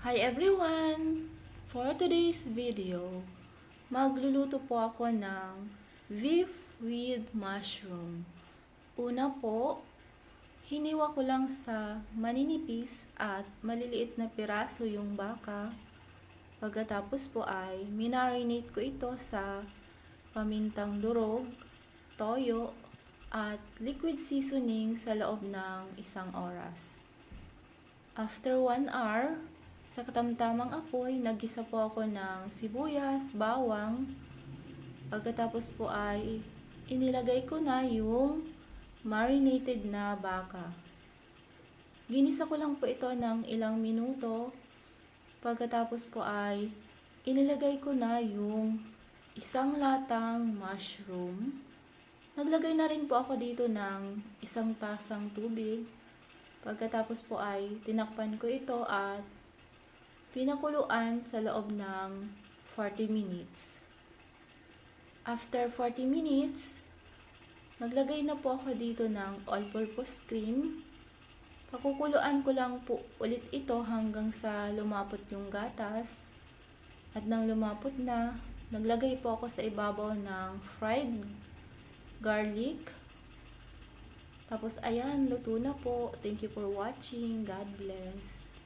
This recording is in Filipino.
Hi everyone! For today's video, magluluto po ako ng beef with mushroom. Una po, hiniwa ko lang sa maninipis at maliliit na piraso yung baka. Pagkatapos po ay minarinate ko ito sa pamintang durog, toyo, at liquid seasoning sa loob ng 1 oras. After 1 hour, sa katamtamang apoy, naggisa po ako ng sibuyas, bawang. Pagkatapos po ay inilagay ko na yung marinated na baka. Ginisa ko lang po ito ng ilang minuto. Pagkatapos po ay inilagay ko na yung 1 latang mushroom. Naglagay na rin po ako dito ng 1 tasang tubig. Pagkatapos po ay tinakpan ko ito at pinakuluan sa loob ng 40 minutes. After 40 minutes, naglagay na po ako dito ng all-purpose cream. Pakukuluan ko lang po ulit ito hanggang sa lumapot yung gatas. At nang lumapot na, naglagay po ako sa ibabaw ng fried garlic. Tapos ayan, luto na po. Thank you for watching. God bless.